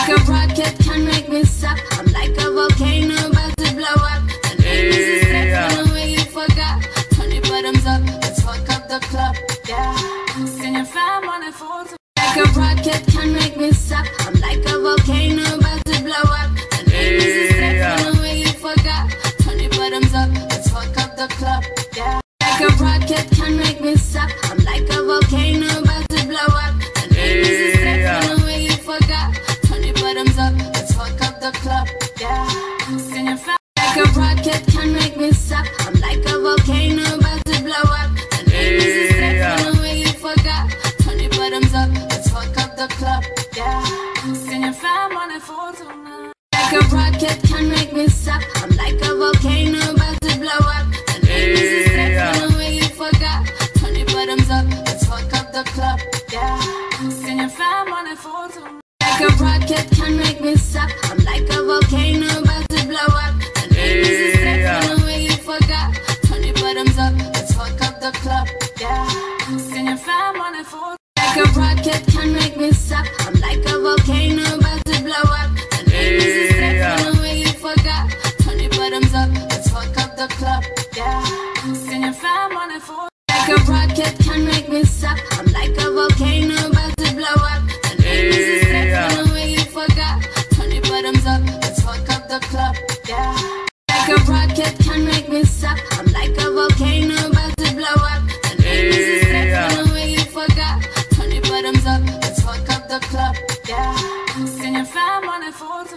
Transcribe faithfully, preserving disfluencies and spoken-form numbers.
Like a rocket, can make me stop. I'm like a volcano about to blow up. The name is Istrefi, the way you forgot. Turn your bottoms up, let's fuck up the club. Yeah, send your fam on a photo. Like a rocket, can make me stop. I'm like a volcano about to blow up. The name is Istrefi, the way you forgot. Turn your bottoms up, let's fuck up the club. Yeah, like a rocket, can make me stop. I'm like a volcano about to blow up. The name is Istrefi, the way you forgot. Turn your bottoms up, let's fuck up the club. Yeah, send your fam. Like a rocket, can make me stop. I'm like a volcano about to blow up. The name is Istrefi, the way you forgot. Turn your bottoms up, let's fuck up the club. Yeah, send your fam on a photo now. Like a rocket, can make me stop. I'm like a volcano about to blow up. The name is Istrefi, the way you forgot. Turn your bottoms up, let's fuck up the club. Yeah, send your fam on a photo now. Like a rocket, can make me stop. I'm like a volcano about to blow up. The name is Istrefi, the way you forgot. Turn your bottoms up, let's fuck up the club. Yeah, send your fam on a photo. Like a rocket, can make me stop. I'm like a volcano about to blow up. The name is Istrefi, the way you forgot. Turn your bottoms up, let's fuck up the club. Yeah, send your fam on a photo. Like a rocket, can make me stop. I'm like a volcano about to blow up. The name is Istrefi, the way you forgot. Turn your bottoms up, let's fuck up the club. Yeah, like a rocket, can make me stop. I'm like a volcano about to blow up. The name is Istrefi, the way you forgot. Turn your bottoms up, let's fuck up the club. Yeah, send your fam on a photo.